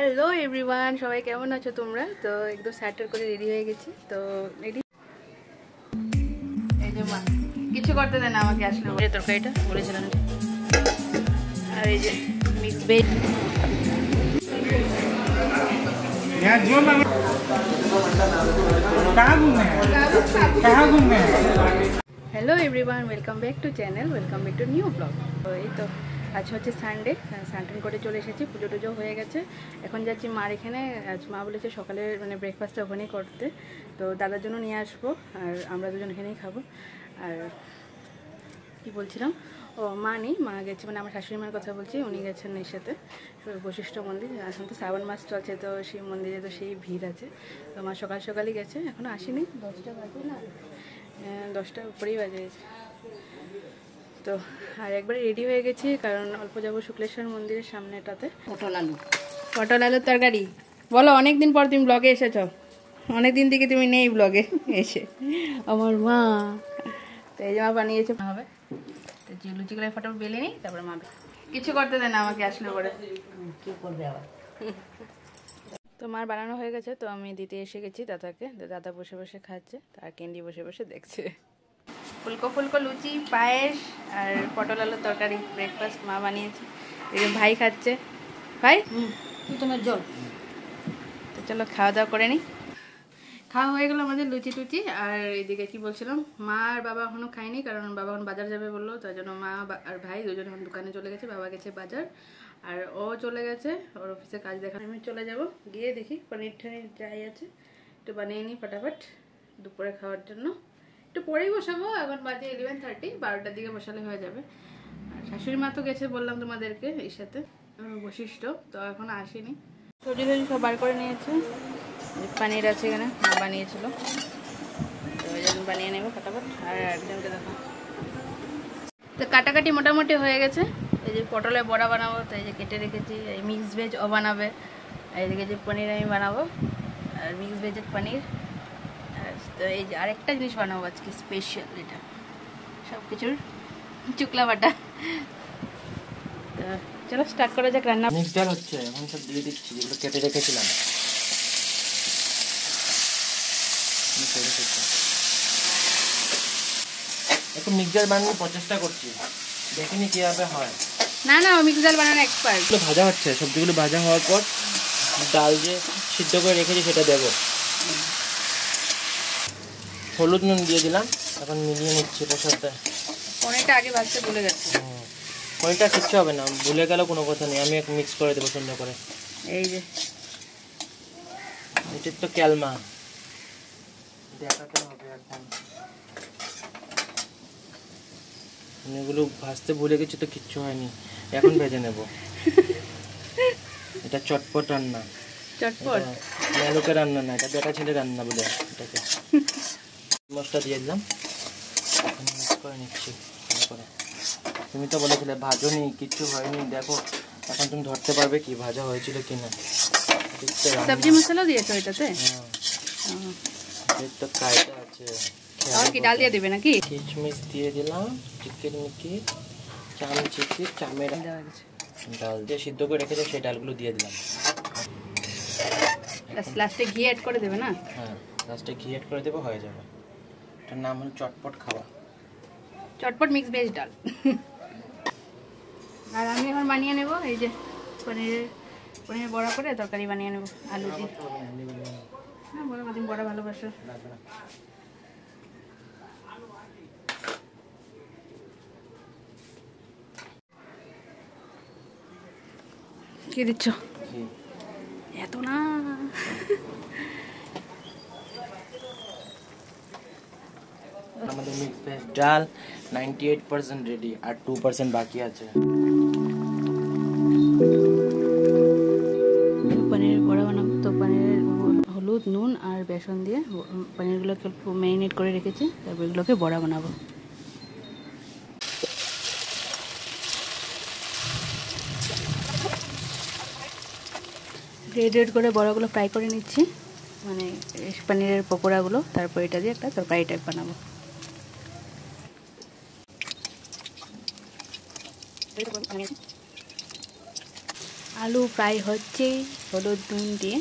Hello everyone, সবাই কেমন আছো তোমরা? তো একদম স্যাটার করে রেডি হয়ে গেছি। তো রেডি, এই যে মা কিছু করতে দেন আমাকে, আসলে তরকারিটা বলেছিলাম। আর এই যে mix veg. Hello everyone, welcome back to channel, welcome back to new blog. তো এই তো আজ হচ্ছে সানডে, সানডে করে চলে এসেছি, পুজো টুজো হয়ে গেছে। এখন যাচ্ছি মার এখানে। আজ মা বলেছে সকালে ব্রেকফাস্টটা ওখানেই করতে, তো দাদার জন্য নিয়ে আসবো আর আমরা দুজন এখানেই খাবো। আর কি বলছিলাম, ও মা নেই, মা গেছে, আমার শাশুড়ি মার কথা বলছি, উনি গেছেন এর সাথে বশিষ্ঠ মন্দির। এখন তো শ্রাবণ মাস চলছে, তো সেই মন্দিরে তো সেই ভিড় আছে। তো মা সকাল সকালই গেছে, এখনও আসেনি, 10টা বাজে না, 10টার উপরেই বাজে। তো আর একবারে রেডি হয়ে গেছি, কারণ অল্প যাবো শুক্লেশ্বর মন্দিরের সামনেটাতে। পটল আলুর তরকারি। বলো, অনেকদিন পর তুমি ব্লগে এসেছ, অনেকদিন থেকে তুমি নেই ব্লগে এসে। আমার মা তো এই যে মা বানিয়েছে, হবে তো যে লুচিগুলো ফটাফট বেলে নিই, তারপরে মা কিছু করতে দেন আমাকে, আসলে পরে কি করবে আবার। তো মার বানানো হয়ে গেছে, তো আমি দিতে এসে গেছি দাদাকে। দাদা বসে বসে খাচ্ছে, আর ক্যান্ডি বসে বসে দেখছে। ফুলকো ফুলকো লুচি, পায়েস আর পটল আলুর তরকারি ব্রেকফাস্ট মা বানিয়েছে। এই ভাই খাচ্ছে। ভাই তোমার জল। তো চলো খাওয়া দাওয়া করে নিই। খাওয়া হয়ে গেলো আমাদের লুচি টুচি। আর এইদিকে কি বলছিলাম, মা আর বাবা এখনও খায়নি, কারণ বাবা এখন বাজার যাবে বললো, তার জন্য মা আর ভাই দুজন এখন দোকানে চলে গেছে। বাবা গেছে বাজার, আর ও চলে গেছে ওর অফিসে কাজ দেখা। আমি চলে যাব, গিয়ে দেখি পনির টনির যাই আছে একটু বানিয়ে নিই ফটাফট দুপুরে খাওয়ার জন্য। একটু পরেই বসাবো, এখন বাজে 11:30, 12টার দিকে বসালে হয়ে যাবে। আর শাশুড়ি মা তো গেছে বললাম তোমাদেরকে, এর সাথে বশিষ্ঠ, তো এখন আসেনি। সবজি টবজি সব বার করে নিয়েছে, পনির আছে এখানে, মা বানিয়েছিল, তো ওই জন্য বানিয়ে নেবো ফটাফট। আর একজনকে দেখো, তো কাটাকাটি মোটামুটি হয়ে গেছে। এই যে পটলের বড়া বানাবো, তো এই যে কেটে রেখেছি। এই মিক্স ভেজ ও বানাবে, আর এদিকে যে পনির আমি বানাবো, আর মিক্স ভেজের পনির। তো এই যে আরেকটা জিনিস বানাবো আজকে স্পেশাল, এটা সব কিছুর চুকলা বাটা। তো চলো স্টার্ট করা যাক রান্না। মিক্স ডাল হচ্ছে, এখন সব দিয়ে দিচ্ছি যেগুলো কেটে রেখেছিলাম। এখন মিক্স ডাল বানানোর প্রচেষ্টা করছি, দেখিনি কিভাবে হয়। না না, ও মিক্স ডাল বানানো এক্সপার্ট। ভাজা হচ্ছে, সবজিগুলো ভাজা হওয়ার পর ডাল যে সিদ্ধ করে রেখেছি সেটা দেবো। হলুদ নুন দিয়ে দিলাম, এখন মিলিয়ে নিচ্ছি এটার সাথে। পনিরটা আগে ভাজতে ভুলে গেছে। পনিরটা কিচ্ছু হবে না, ভুলে গেলেও কোনো কথা নেই, আমি মিক্স করে দেবো সুন্দর করে। এই যে এটা তো ক্যালমা দেখাতে হবে এখন। এগুলো ভাজতে ভুলে গেছি তো কিচ্ছু হয়নি, এখন ভেজে নেব। এটা চটপট রান্না, চটপট মেলুকে রান্না না, এটা বেটা ছেলে রান্না বলে এটাকে। মশলা দিয়ে দিলাম, মিক্স করে নিচ্ছি ভালো করে। তুমি তো বলেছিলে ভাজনি, কিচ্ছু হয়নি, দেখো এখন তুমি ধরতে পারবে কি ভাজা হয়েছিল কিনা। সবজি মশলা দিয়েছো এটাতে? তো কায়দা আছে। আর কি ডাল দিয়ে দেবে নাকি? কিশমিশ দিয়ে দিলাম, চিকেন মিকি চামচিকি চামের ডাল দিয়ে সিদ্ধ করে রেখেছে, সেই ডালগুলো দিয়ে দিলাম। লাস্টে ঘি অ্যাড করে দেবে না? হ্যাঁ, লাস্টে ঘি অ্যাড করে দেবো, হয়ে যাবে। এটার নাম হলো চটপট খাওয়া, চটপট মিক্স ভেজ ডাল। আর আমি এখন বানিয়ে নেব এই যে পনিরের বড়া করে তরকারি বানিয়ে নেব আলু দিয়ে। হ্যাঁ বলো, তুমি বড়া ভালোবাসো। কি দিচ্ছ? এত না, আমাদের মিক্স ভেজ ডাল 98% রেডি, আর 2% বাকি আছে। পনিরের বড়া বানাবো, তো পনিরের হলুদ নুন আর বেসন দিয়ে পনিরগুলোকে ম্যারিনেট করে রেখেছি, তারপর এগুলোকে বড়া বানাবো। রেড রেড করে বড়াগুলো ফ্রাই করে নিচ্ছি, মানে পনিরের পকোড়াগুলো, তারপর এটা দিয়ে একটা তরকারি টাইপ বানাবো। আলু ফ্রাই হচ্ছে হলুদ নুন দিয়ে।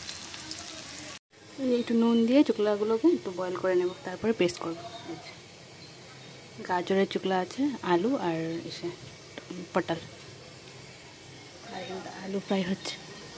একটু নুন দিয়ে চুকলাগুলোকে একটু বয়েল করে নেব, তারপরে পেস্ট করব। গাজরের চুকলা আছে, আলু আর এসে পটল, আর আলু ফ্রাই হচ্ছে।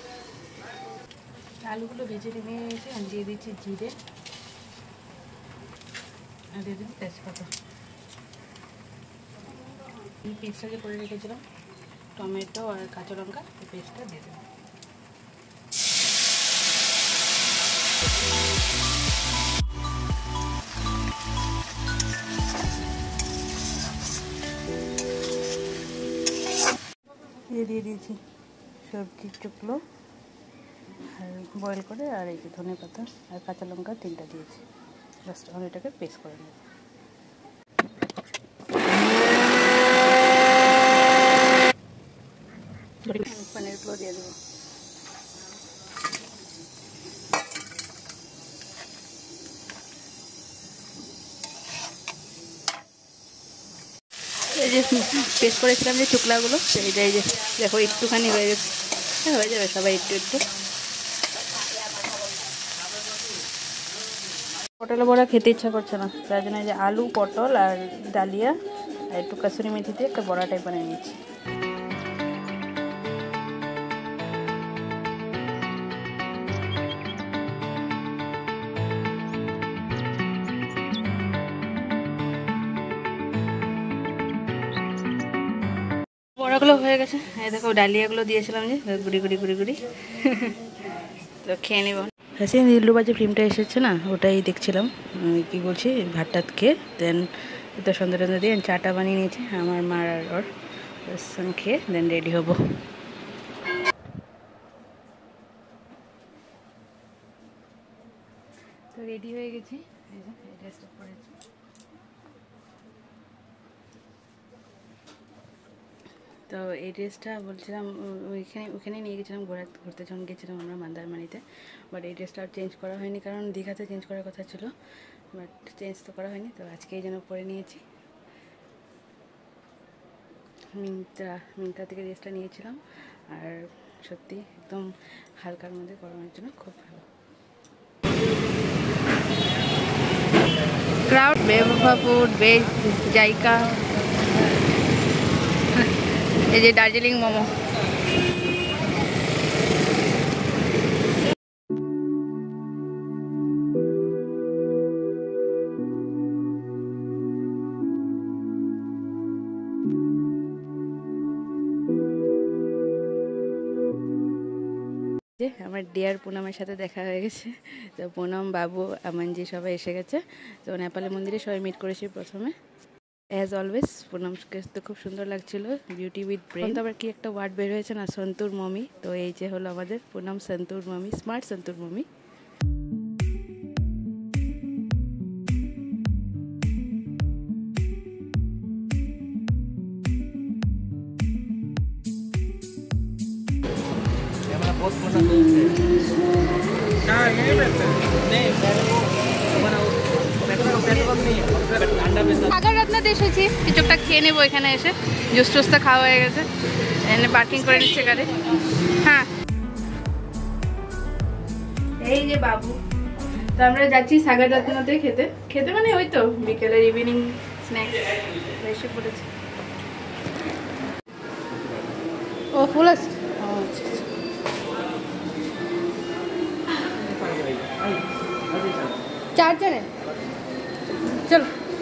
আলুগুলো ভেজে নিয়ে এসে আমি দিয়ে দিচ্ছি জিরে আর দিয়ে দিচ্ছি তেজপাতা। এই পেস্টটা যে করে রেখেছিলাম টমেটো আর কাঁচা লঙ্কা, এই পেস্টটা দিয়ে দেবো। দিয়ে দিয়েছি সবজির চুকলো আর বয়েল করে, আর এই যে ধনে পাতা আর কাঁচা লঙ্কা 3টা দিয়েছি। জাস্ট আমি এটাকে পেস্ট করে নেব। পনিরগুলো দিয়ে দেবো। এই যে পেস্ট করেছিলাম যে চুকলাগুলো, সেইটা এই যে দেখো একটুখানি হয়ে গেছে, হয়ে যাবে সবাই একটু একটু। পটল বড়া খেতে ইচ্ছা করছে না, তার জন্য এই যে আলু পটল আর ডালিয়া আর একটু কাসুরি মেথি দিয়ে একটা বড়া টাইপ বানিয়ে নিয়েছি। বড়াগুলো হয়ে গেছে, এই দেখো ডালিয়াগুলো দিয়েছিলাম যে গুড়ি গুড়ি গুড়ি গুড়ি তো খেয়ে নেব। হ্যাঁ, নীলুবাজি ফিল্মটা এসেছে না, ওটাই দেখছিলাম। কি বলছি, ভাত টাত খেয়ে দেন তো সন্ধ্যা টন্ধা দিয়ে চাটা বানিয়ে নিয়েছি আমার মার আর ওর, আমি খেয়ে দেন রেডি হব। তো রেডি হয়ে গেছি, এই যে এই ড্রেসটা পরেছি। তো এই ড্রেসটা বলছিলাম ওইখানে নিয়ে গেছিলাম ঘুরতে যখন গেছিলাম আমরা মন্দারমণিতে, বাট এই ড্রেসটা আর চেঞ্জ করা হয়নি, কারণ দীঘাতে চেঞ্জ করার কথা ছিল, বাট চেঞ্জ তো করা হয়নি। তো আজকে এই জন্য পরে নিয়েছি। মিন্ত্রা থেকে ড্রেসটা নিয়েছিলাম, আর সত্যি একদম হালকার মধ্যে গরমের জন্য খুব ভালো। ক্রাউড বেবুফা ফুড বেজ জায়কা, এই যে দার্জিলিং মোমো। আমার ডিয়ার পুনমের সাথে দেখা হয়ে গেছে। তো পুনম, বাবু, আমানজি সবাই এসে গেছে। তো নেপালি মন্দিরে সবাই মিট করেছি প্রথমে। অ্যাজ অলওয়েজ পুনমকে তো খুব সুন্দর লাগছিল, বিউটি উইথ ব্রেন। তো আবার কি একটা ওয়ার্ড বের হয়েছে না, সন্তুর মমি। তো এই যে হলো আমাদের Poonam Santoor mommy, smart Santoor mommy. Sagar রত্নতে এসেছি, কিছুটা খেয়ে নেবো এখানে এসে। জুস টুস তো খাওয়া হয়ে গেছে, এখানে পার্কিং করে নিচ্ছে গাড়ি। হ্যাঁ, এই যে বাবু। তো আমরা যাচ্ছি সাগর রত্নতে খেতে মানে ওই তো বিকেলের ইভিনিং স্ন্যাক্স এসে পড়েছে। ও ফুল আছে, চারজনে চলো।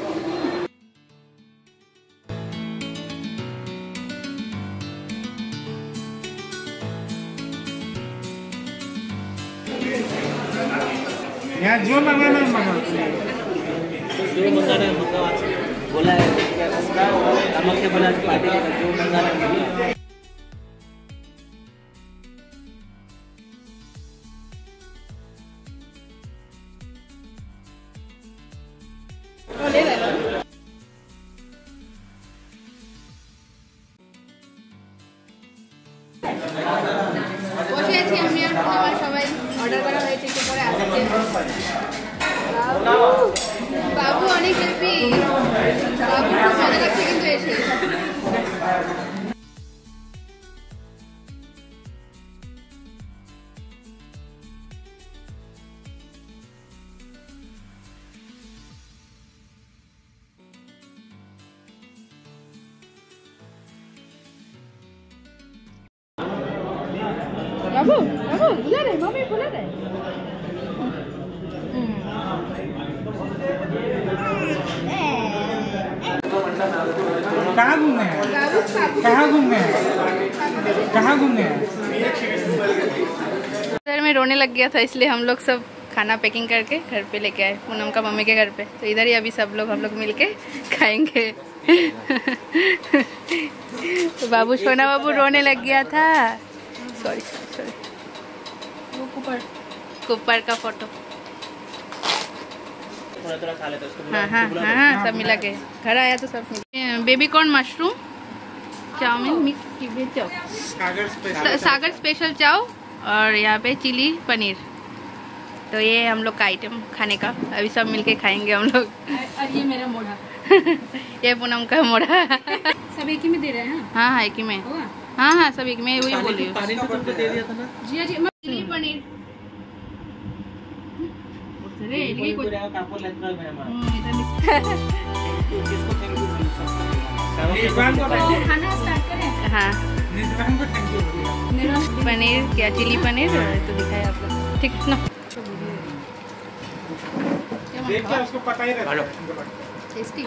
जो मंगाना बोला है আমাকে বলা পার্টি जो मंगाना বসে আছি আমি আর পূর্ণিমা, সবাই অর্ডার করা হয়েছে, একটু পরে আসছে। বাবু অনেক হ্যাপি, বাবু খুব মজা লাগছে কিন্তু এসে। बाबू बाबू बुला रहे मम्मी बुला रहे कहाँ घूमने हैं कहाँ घूमने हैं कहाँ घूमने हैं इधर में रोने लग गया था इसलिए हम लोग सब खाना पैकिंग करके घर पे लेके आए पूनम का मम्मी के घर पे। तो इधर ही अभी सब लोग हम लोग मिलके खाएंगे। तो बाबू सोना बाबू रोने लग गया था। सॉरी सॉरी वो कुपर का फोटो। थोड़ा खा लेते उसको। हाँ हाँ हाँ सब मिला के घर आया तो सब मिला। Baby corn mushroom chow mein mix की भेज चाओ सागर स्पेशल चाओ और यहाँ पे चिली पनीर। तो ये हम लोग का आइटम खाने का अभी सब मिलके खाएंगे हम लोग। और ये मेरा मोढ़ा ये पूनम का मोड़ा। सब एक ही में दे रहे हैं। हाँ हाँ एक ही में। होगा? हाँ हाँ सब एक में वही बोल रही हूँ। पानी तो तुमको दे दिया था ना। जी जी चिली पनीर कापुर लेता है मैं खाना स्टार्ट करें। हाँ निजवान को थैंक यू मेरा पनीर क्या चिली पनीर तो दिखाया आप लोग ठीक है ना। देखिए उसको पता ही रहता है। टेस्टी।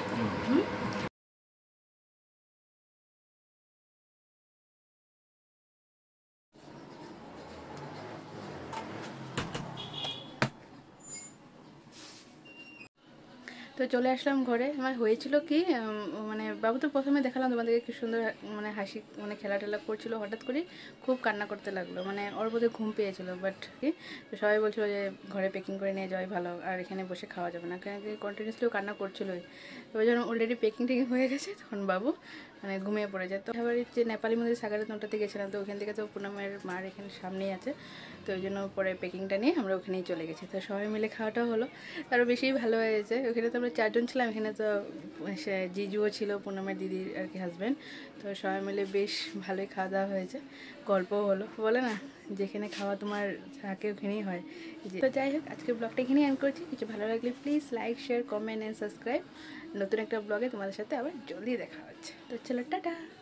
তো চলে আসলাম ঘরে। আমার হয়েছিল কি মানে বাবু তো প্রথমে দেখালাম তোমাদেরকে কি সুন্দর মানে হাসি মানে খেলা টেলা করছিল, হঠাৎ করে খুব কান্না করতে লাগলো, মানে ওর বোধহয় ঘুম পেয়েছিল। বাট কি সবাই বলছিল যে ঘরে প্যাকিং করে নিয়ে যাওয়াই ভালো, আর এখানে বসে খাওয়া যাবে না, কেন কি কন্টিনিউসলিও কান্না করছিলোই। এবার যখন অলরেডি প্যাকিং টেকিং হয়ে গেছে তখন বাবু মানে ঘুমিয়ে পড়ে যায়। তো এবার যে নেপালি মন্দির সাগরের নোটাতে গেছিলাম, তো ওখান থেকে তো পুনমের মার এখানে সামনেই আছে, তো ওই জন্য পরে প্যাকিংটা নিয়ে আমরা ওখানেই চলে গেছি। তো সবাই মিলে খাওয়াটাও হলো, আরও বেশি ভালো হয়েছে। ওখানে তো আমরা 4 জন ছিলাম, এখানে তো জিজুও ছিল পুনমের দিদির আর কি হাজব্যান্ড। তো সবাই মিলে বেশ ভালোই খাওয়া দাওয়া হয়েছে, গল্পও হলো। বলে না যেখানে খাওয়া তোমার থাকে ওখানেই হয়। তো যাই হোক আজকের ব্লগটা এখানেই এন্ড করছি। কিছু ভালো লাগলে please like share comment and subscribe. নতুন একটা ব্লগে তোমাদের সাথে আবার জলদি দেখা হচ্ছে। তো চলো টাটা।